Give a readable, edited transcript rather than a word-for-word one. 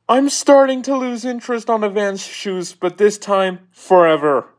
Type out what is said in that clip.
I'm starting to lose interest on Vans shoes, but this time, forever.